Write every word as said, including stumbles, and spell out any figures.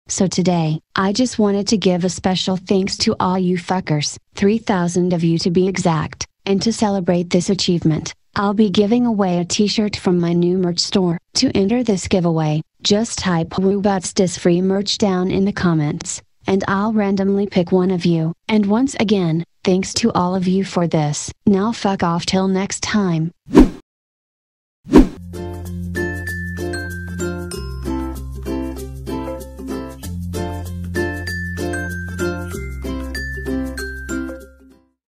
So today, I just wanted to give a special thanks to all you fuckers, three thousand of you to be exact, and to celebrate this achievement, I'll be giving away a t-shirt from my new merch store. To enter this giveaway, just type WooButsDis free merch down in the comments, and I'll randomly pick one of you. And once again, thanks to all of you for this. Now fuck off till next time.